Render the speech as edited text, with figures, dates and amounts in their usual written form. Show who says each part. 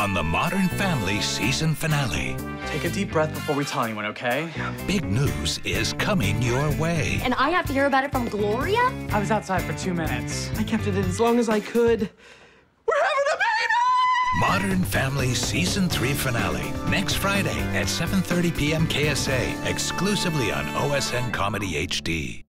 Speaker 1: on the Morden Family season finale.
Speaker 2: Take a deep breath before we tell anyone, okay?
Speaker 1: Big news is coming your way.
Speaker 3: And I have to hear about it from Gloria?
Speaker 2: I was outside for 2 minutes. I kept it in as long as I could. We're having a baby!
Speaker 1: Morden Family season 3 finale next Friday at 7:30 p.m. KSA, exclusively on OSN Comedy HD.